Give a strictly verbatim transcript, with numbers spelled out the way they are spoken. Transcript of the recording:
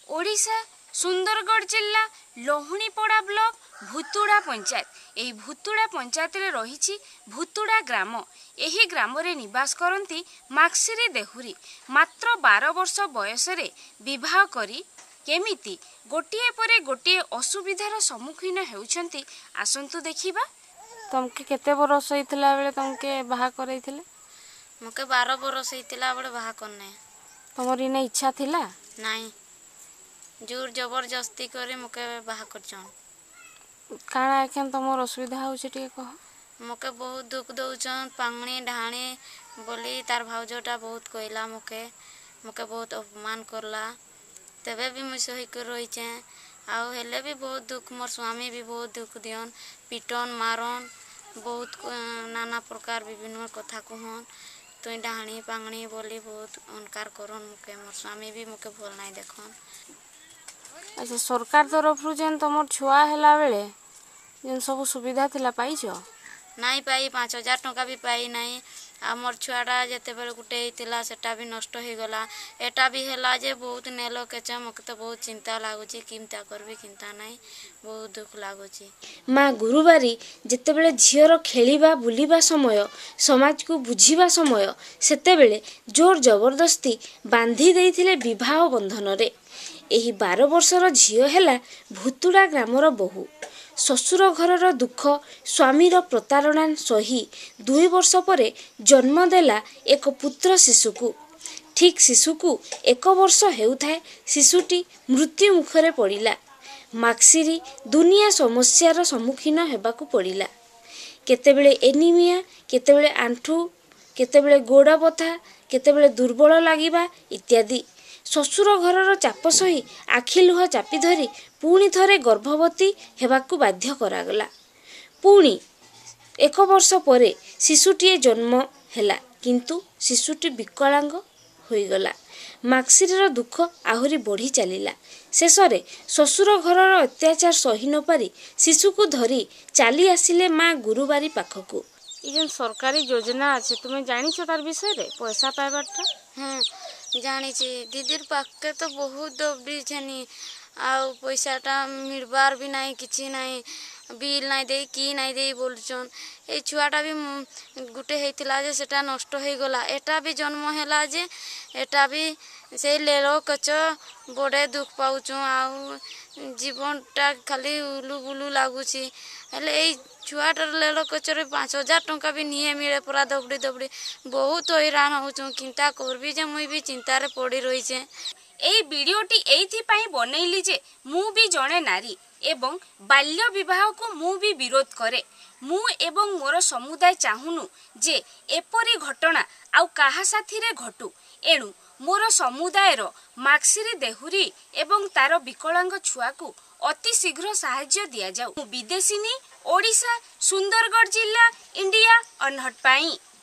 ओडिशा सुंदरगढ़ जिला लोहणीपड़ा ब्लॉक भूतुड़ा पंचायत यही भूतुड़ा पंचायत रे रही भूतुड़ा ग्राम यही ग्राम रे निवास करती माक्सिरी देहुरी मात्र बार वर्ष बयस रे विवाह करी केमिति गोटिए परे गोटिए असुविधार सम्मुखीन हेउछंती आसंतु देखिबा। तुमके केते बरस होइतला बेले तुमके बाहा करैथिले? मके बारह बरस होइतला बेले बाहा करने। तमर इने इच्छा थिला? नहीं, जोर जबरदस्ती करे मके बाहा करछन। काना एखन तमर असुविधा होउछे टिके कह। मके बहुत दुख दउछन, पांगणी ढाणी बोली तार भाउजोटा बहुत कहला मके मके बहुत अपमान करला तबे भी मुझे सही कर रही छे। आउ हेले भी बहुत दुख, मोर स्वामी भी बहुत दुख दियन, पिटन मारन बहुत नाना प्रकार विभिन्न कथा कहन तुई डाणी पांगणी बोली बहुत अनकार करन मके। मोर स्वामी भी मके भल नहीं देखन। अच्छा, सरकार तरफ रु जेन तमर छुआ हैला बेले जेन सब सुविधा थिला पाइछो? नहीं पाई, पाँच हजार टंका भी पाई नहीं। आ मोर छुआटा जेते बेले गुटे हेतिला सेटा भी नष्ट हो गला। एटा भी हैला जे बहुत नेलो केचे मके तो बहुत चिंता लागुची, किमता करबी किंता नहीं, बहुत दुख लागुची। माँ गुरुबारी जेते बेले झियर खेलिबा बुलिबा समय समाज को बुझिबा समय सेते बेले जोर जबरदस्ती बांधी देइथिले विवाह बंधन रे। एही बारह वर्षर झियो हैला भूतुड़ा ग्रामर बहु। शशुर घरर दुख स्वामीर प्रतारणा सही दुई वर्ष परे जन्म देला एक पुत्र शिशुकु। ठीक शिशुकु एक वर्ष हेउथाए शिशुटी मृत्यु मुखरे पड़िला। माक्सिरी दुनिया समस्यार सम्मुखीन हेबाकु पड़िला। केतेबेले एनीमिया, केतेबेले आंठू, केतेबेले गोड़ बथा, केतेबेले दुर्बल लागिबा इत्यादि। शशुर घरर चाप सही आखि लुह चापी धरी पुणी थरे गर्भवती हेबाकु बाध्य करागला। पुणी एक वर्ष परे शिशुटीए जन्म हैला, किंतु शिशुटी विकलांग होईगला। माक्सिरीर दुख आहुरी बढ़ी चलिला। शेषरे शशुर घरर अत्याचार सही न पारी शिशुकु धरी चली आसिले माँ गुरुबारी पाखकु। ई जेन सरकारी योजना আছে তুমি জানিছো তার বিষয়ে পয়সা পাইবারটা? हाँ जानी छी, दीदीर पाखे तो बहुत दबड़ी छेनी आउ पैसाटा मिलबार भी नहीं, किसी नहीं, बिल नहीं दे कि नहीं दे बोलछन। ए छुआटा भी गुटे हेतिला जे सेटा नष्ट हो गला। एटा भी जन्म हैला जे एटा भी से लेलो कच बड़े दुख पाउछु। आउ जीवनटा खाली उलू बुलू लागुची। हेले ए छुआटार लेलो कचरे पाँच हजार टंका भी नहीं मिले पूरा दबड़ी दबड़ी बहुत हैरान होचु। चिंता करबी जे मुई भी चिंतारे पड़ी रही छे। एई वीडियोटी एइथि पई बनैली जे मु भी जणे नारी एवं बाल्य विवाह को मु भी विरोध करे। मु एवं मोर समुदाय चाहुनु जे एपरी घटना आउ काहा साथी रे घटू। एणु मोर समुदायर माक्सिरी देहुरी एवं तार विकलांग छुआ को अति शीघ्र साहाय्य दिया जाऊ। विदेशिनी ओडिशा सुंदरगढ़ जिला इंडिया अनहट पाई।